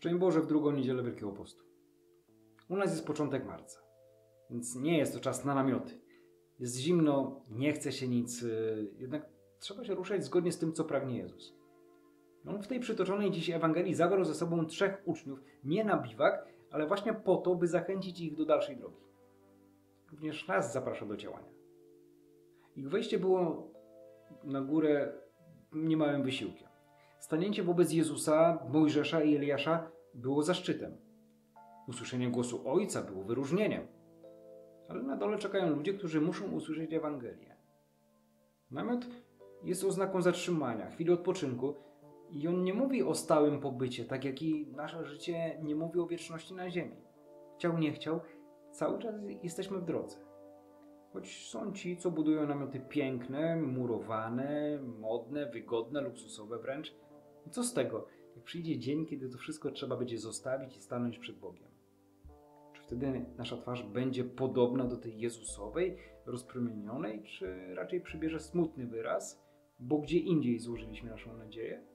Szczęść Boże w drugą niedzielę Wielkiego Postu. U nas jest początek marca, więc nie jest to czas na namioty. Jest zimno, nie chce się nic, jednak trzeba się ruszać zgodnie z tym, co pragnie Jezus. On w tej przytoczonej dziś Ewangelii zabrał ze sobą 3 uczniów, nie na biwak, ale właśnie po to, by zachęcić ich do dalszej drogi. Również nas zaprasza do działania. Ich wejście było na górę niemałym wysiłkiem. Stanięcie wobec Jezusa, Mojżesza i Eliasza było zaszczytem. Usłyszenie głosu Ojca było wyróżnieniem. Ale na dole czekają ludzie, którzy muszą usłyszeć Ewangelię. Namiot jest oznaką zatrzymania, chwili odpoczynku i on nie mówi o stałym pobycie, tak jak i nasze życie nie mówi o wieczności na ziemi. Chciał, nie chciał, cały czas jesteśmy w drodze. Choć są ci, co budują namioty piękne, murowane, modne, wygodne, luksusowe wręcz. I co z tego, jak przyjdzie dzień, kiedy to wszystko trzeba będzie zostawić i stanąć przed Bogiem? Czy wtedy nasza twarz będzie podobna do tej Jezusowej, rozpromienionej, czy raczej przybierze smutny wyraz, bo gdzie indziej złożyliśmy naszą nadzieję?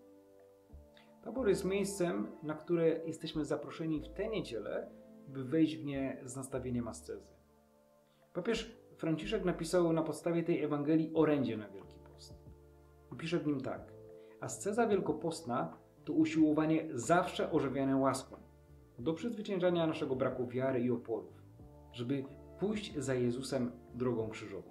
Tabor jest miejscem, na które jesteśmy zaproszeni w tę niedzielę, by wejść w nie z nastawieniem ascezy. Papież Franciszek napisał na podstawie tej Ewangelii orędzie na Wielki Post. I pisze w nim tak. Asceza wielkopostna to usiłowanie zawsze ożywiane łaską, do przezwyciężania naszego braku wiary i oporów, żeby pójść za Jezusem drogą krzyżową.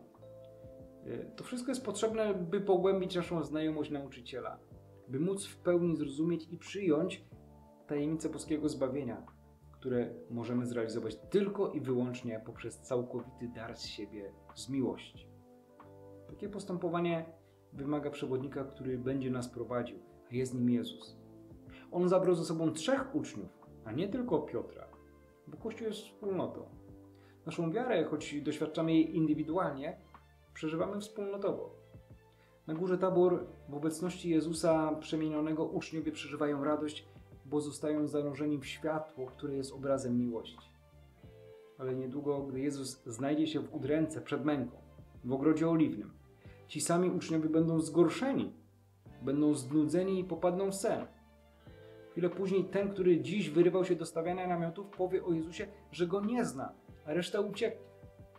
To wszystko jest potrzebne, by pogłębić naszą znajomość nauczyciela, by móc w pełni zrozumieć i przyjąć tajemnicę boskiego zbawienia, które możemy zrealizować tylko i wyłącznie poprzez całkowity dar z siebie, z miłości. Takie postępowanie wymaga przewodnika, który będzie nas prowadził, a jest nim Jezus. On zabrał ze sobą 3 uczniów, a nie tylko Piotra, bo Kościół jest wspólnotą. Naszą wiarę, choć doświadczamy jej indywidualnie, przeżywamy wspólnotowo. Na górze Tabor w obecności Jezusa przemienionego uczniowie przeżywają radość, bo zostają zanurzeni w światło, które jest obrazem miłości. Ale niedługo, gdy Jezus znajdzie się w udręce przed męką, w ogrodzie oliwnym, ci sami uczniowie będą zgorszeni, będą znudzeni i popadną w sen. Chwilę później ten, który dziś wyrywał się do stawiania namiotów, powie o Jezusie, że go nie zna, a reszta ucieknie.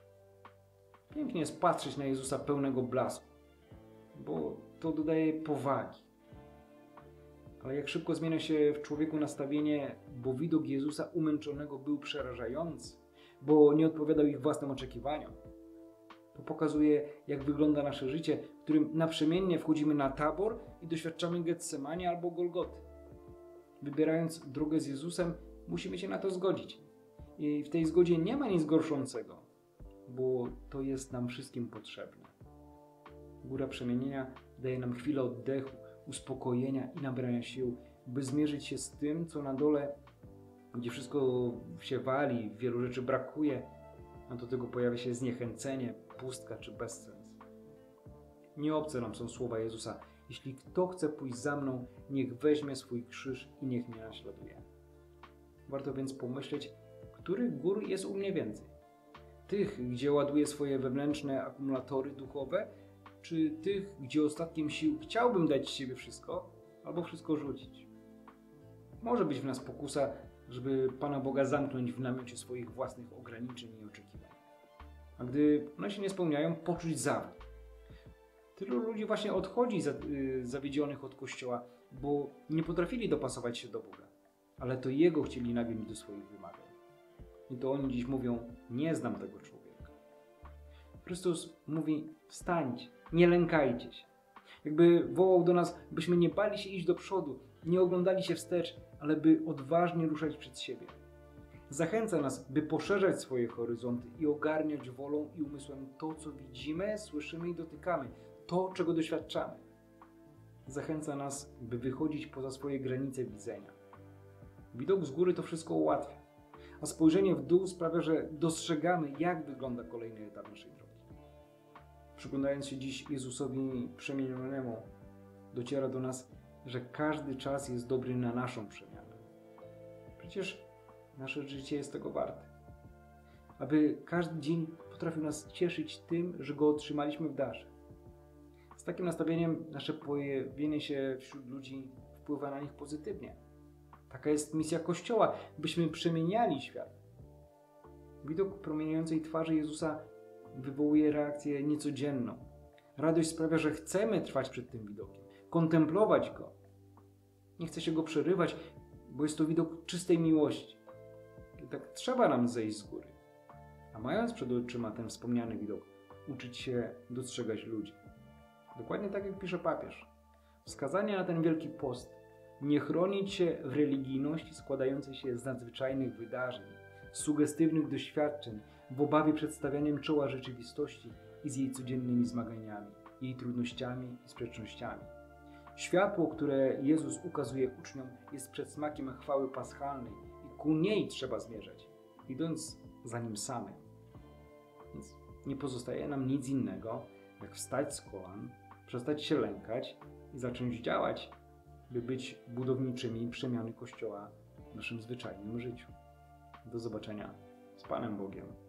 Pięknie jest patrzeć na Jezusa pełnego blasku, bo to dodaje powagi. Ale jak szybko zmienia się w człowieku nastawienie, bo widok Jezusa umęczonego był przerażający, bo nie odpowiadał ich własnym oczekiwaniom. To pokazuje, jak wygląda nasze życie, w którym naprzemiennie wchodzimy na Tabor i doświadczamy Getsemani albo Golgoty. Wybierając drogę z Jezusem, musimy się na to zgodzić. I w tej zgodzie nie ma nic gorszącego, bo to jest nam wszystkim potrzebne. Góra przemienienia daje nam chwilę oddechu, uspokojenia i nabrania sił, by zmierzyć się z tym, co na dole, gdzie wszystko się wali, wielu rzeczy brakuje, a do tego pojawia się zniechęcenie, pustka czy bezsens. Nieobce nam są słowa Jezusa: jeśli kto chce pójść za mną, niech weźmie swój krzyż i niech mnie naśladuje. Warto więc pomyśleć, których gór jest u mnie więcej. Tych, gdzie ładuję swoje wewnętrzne akumulatory duchowe, czy tych, gdzie ostatkiem sił chciałbym dać z siebie wszystko, albo wszystko rzucić. Może być w nas pokusa, żeby Pana Boga zamknąć w namiocie swoich własnych ograniczeń i oczekiwań. A gdy one się nie spełniają, poczuć zawód. Tylu ludzi właśnie odchodzi zawiedzionych od Kościoła, bo nie potrafili dopasować się do Boga, ale to Jego chcieli nagiąć do swoich wymagań. I to oni dziś mówią: nie znam tego człowieka. Chrystus mówi: wstańcie, nie lękajcie się. Jakby wołał do nas, byśmy nie bali się iść do przodu, nie oglądali się wstecz, ale by odważnie ruszać przed siebie. Zachęca nas, by poszerzać swoje horyzonty i ogarniać wolą i umysłem to, co widzimy, słyszymy i dotykamy, to, czego doświadczamy. Zachęca nas, by wychodzić poza swoje granice widzenia. Widok z góry to wszystko ułatwia, a spojrzenie w dół sprawia, że dostrzegamy, jak wygląda kolejny etap naszej drogi. Przyglądając się dziś Jezusowi przemienionemu, dociera do nas, że każdy czas jest dobry na naszą przemianę. Przecież nasze życie jest tego warte. Aby każdy dzień potrafił nas cieszyć tym, że go otrzymaliśmy w darze. Z takim nastawieniem nasze pojawienie się wśród ludzi wpływa na nich pozytywnie. Taka jest misja Kościoła, byśmy przemieniali świat. Widok promieniającej twarzy Jezusa wywołuje reakcję niecodzienną. Radość sprawia, że chcemy trwać przed tym widokiem, kontemplować Go. Nie chce się Go przerywać, bo jest to widok czystej miłości. Tak trzeba nam zejść z góry. A mając przed oczyma ten wspomniany widok, uczyć się dostrzegać ludzi. Dokładnie tak jak pisze papież. Wskazanie na ten Wielki Post nie chronić się w religijności składającej się z nadzwyczajnych wydarzeń, sugestywnych doświadczeń, w obawie przed stawianiem czoła rzeczywistości i z jej codziennymi zmaganiami, jej trudnościami i sprzecznościami. Światło, które Jezus ukazuje uczniom, jest przedsmakiem chwały paschalnej i ku niej trzeba zmierzać, idąc za Nim samym. Więc nie pozostaje nam nic innego, jak wstać z kolan, przestać się lękać i zacząć działać, by być budowniczymi przemiany Kościoła w naszym zwyczajnym życiu. Do zobaczenia z Panem Bogiem.